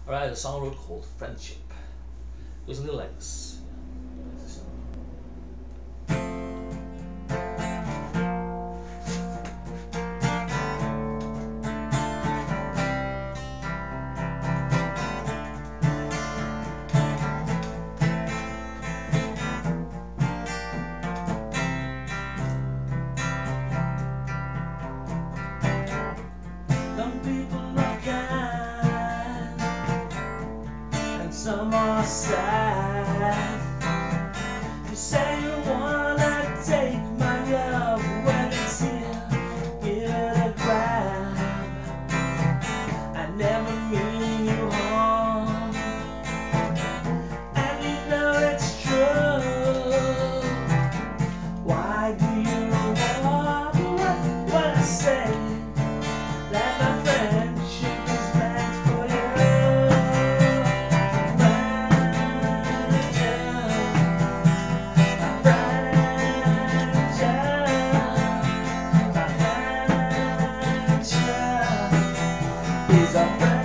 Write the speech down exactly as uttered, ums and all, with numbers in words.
Alright, the song I wrote called Friendship. It goes something like this. Some people are kind and some are sad. You say you wanna take my love when it's here, give it a grab. I never mean you harm, and you know it's true. Why do you want what, what I say? That my friendship is meant for you. Friendship, my friendship, my friendship is a friendship.